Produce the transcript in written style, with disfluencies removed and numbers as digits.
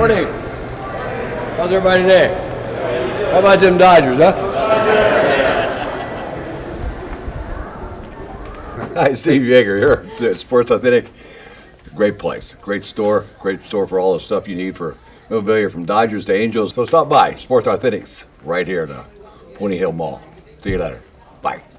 Morning. How's everybody today? How about them Dodgers, huh? Hi, Steve Yeager here at Sports Authentic. It's a great place, great store for all the stuff you need for memorabilia from Dodgers to Angels. So stop by Sports Authentics right here in the Pony Hill Mall. See you later. Bye.